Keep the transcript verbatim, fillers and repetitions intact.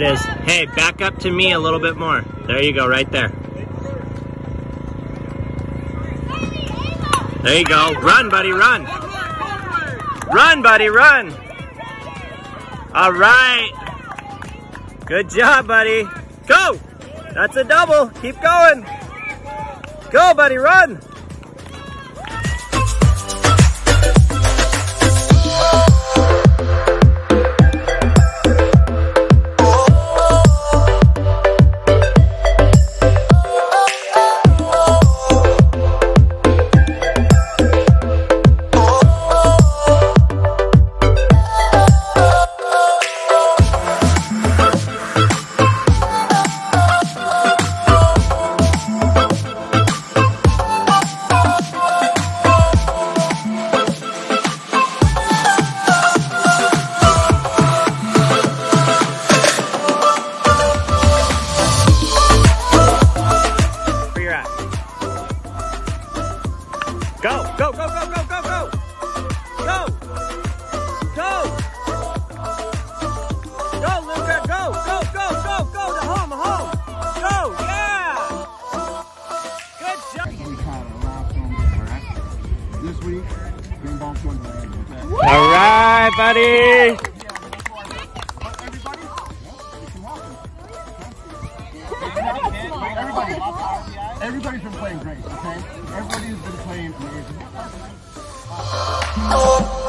it is. Hey, back up to me a little bit more. There you go, right there. There you go. Run, buddy, run. Run, buddy, run. All right. Good job, buddy. Go. That's a double. Keep going. Go, buddy, run. Go, go, go, go, go, go, go! Go! Go! Go, Luca, go, go, go, go, go to home, home! Go, yeah! Good job! This week, green ball's going to land, okay? All right, buddy! Everybody, everybody's been playing great, okay? Everybody's been playing amazing.